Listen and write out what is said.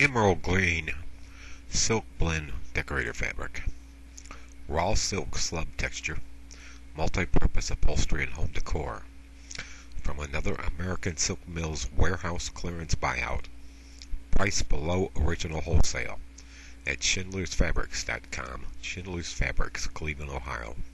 Emerald green silk blend decorator fabric, raw silk slub texture, multi-purpose upholstery and home decor. From another American Silk Mills warehouse clearance buyout. Price below original wholesale at schindlersfabrics.com. Schindlers Fabrics, Cleveland, Ohio.